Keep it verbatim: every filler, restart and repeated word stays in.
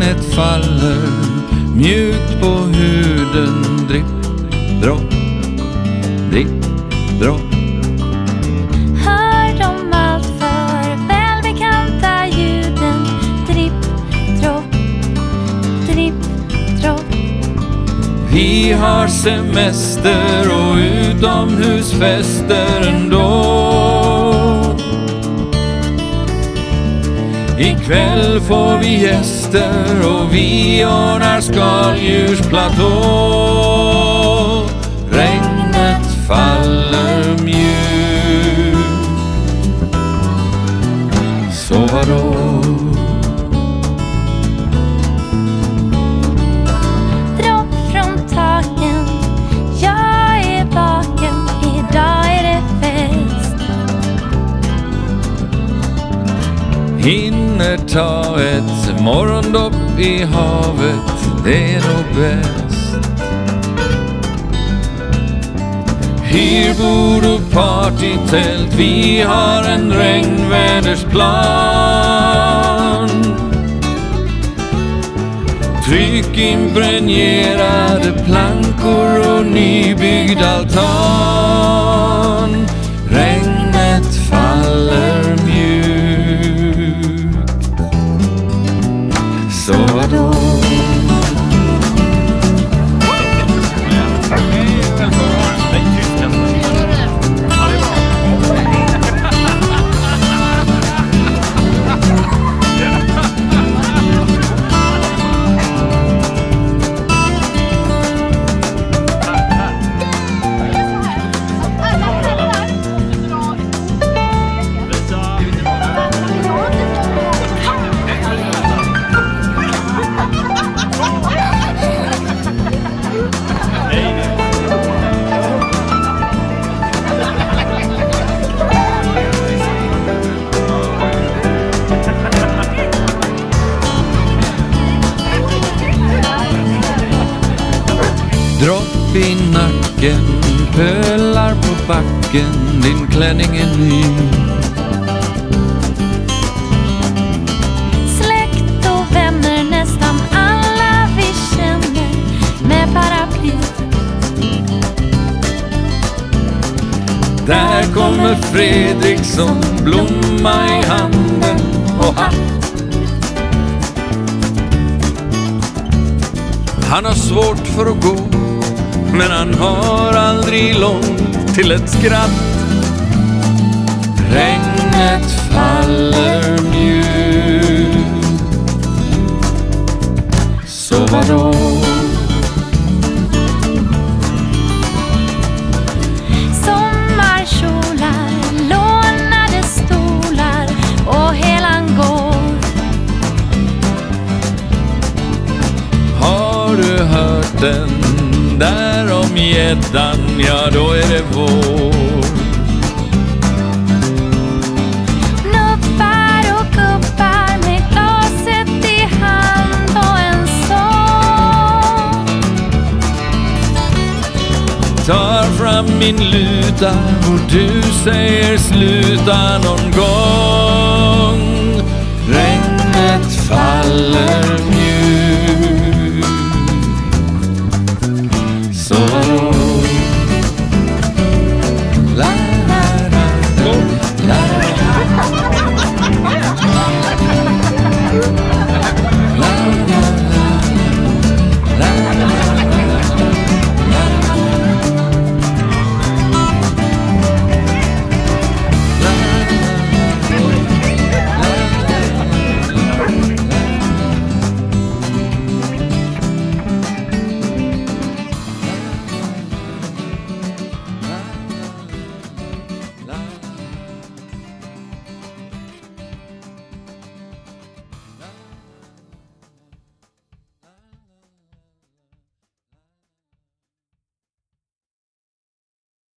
Regnet faller mjukt på huden. Dripp, dropp, dripp, dropp. Hör de allt för välbekanta ljuden. Dripp, dropp, dripp, dropp. Vi har semester och utomhusfester ändå. Ikväll får vi gäster och vi ordnar skaldjursplatå. Regnet faller mjukt. Så vadå? Dropp från taken. Jag är vaken. Idag är det fest. Hinner ta ett morgondopp i havet, det är nog bäst. Hyr bord och partytält, vi har en regnvädersplan. Tryck impregnerade plankor och nybyggd altan. Regnet faller mjukt. Så vadå? Dropp i nacken, pölar på backen, din klänning är ny. Släkt och vänner, nästan alla vi känner, med paraply. Där kommer Fredriksson, blomma i handen och hatt. Han har svårt för att gå, men han har aldrig långt till ett skratt. Regnet faller mjukt. Så vadå? Sommarkjolar, lånade stolar och helan går. Har du hört den där om gäddan? Ja, då är det vår. Nuppar och kuppar med glaset i hand och en sång. Tar fram min luta och du säger sluta någon gång. Regnet faller mjukt.